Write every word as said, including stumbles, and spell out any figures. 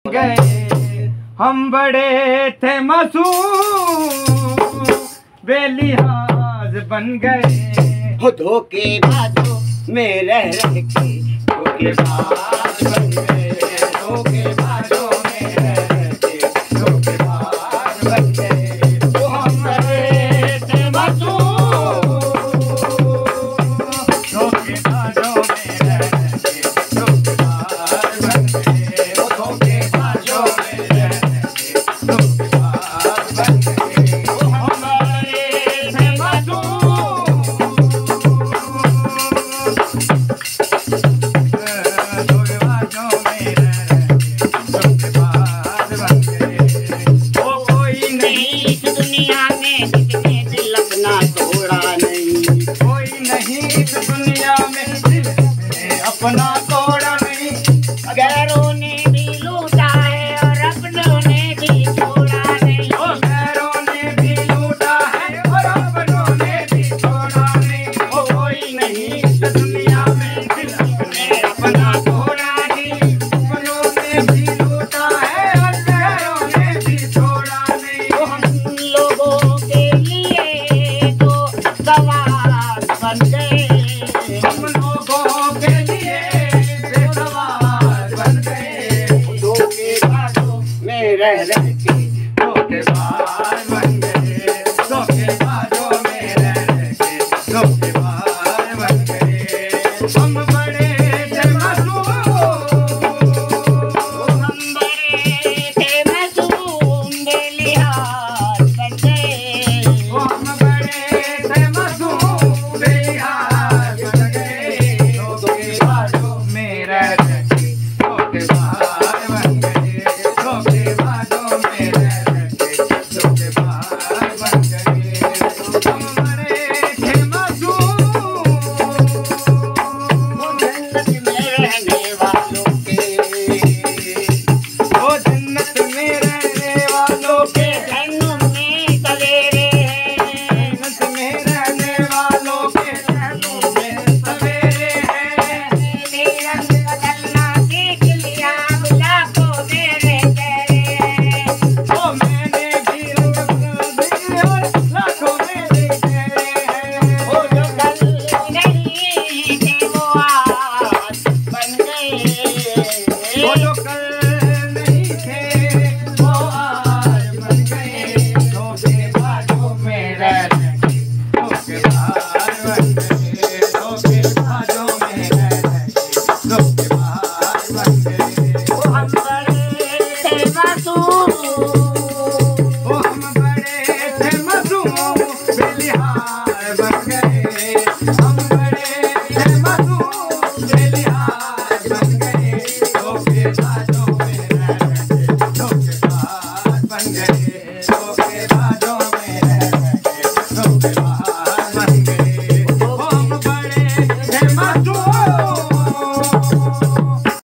गए हम बड़े थे मासूम बेलिहाज बन गए हो धोखेबाजों में रह रह के धोखेबाज बन गए धोखेबाजों में रह रह के धोखेबाज बन गए वो हम बड़े थे मासूम धोखेबाजों में रह रह के धोखेबाज बन गए वो धोखेबाजों में रह रह के धोखेबाज बन गए वो हम बड़े थे मासूम अपना तोड़ा नहीं गैरों ने भी लूटा है और अपनों ने भी छोड़ा नहीं ओ गैरों ने भी लूटा है और अपनों ने भी छोड़ा नहीं ओ कोई नहीं इस दुनिया में जिसने अपना तोड़ा नहीं अपनों ने भी लूटा है और गैरों ने भी छोड़ा नहीं ओ हम लोगों के लिए तो सवाल बन गए हम लोगों के लिए रह रह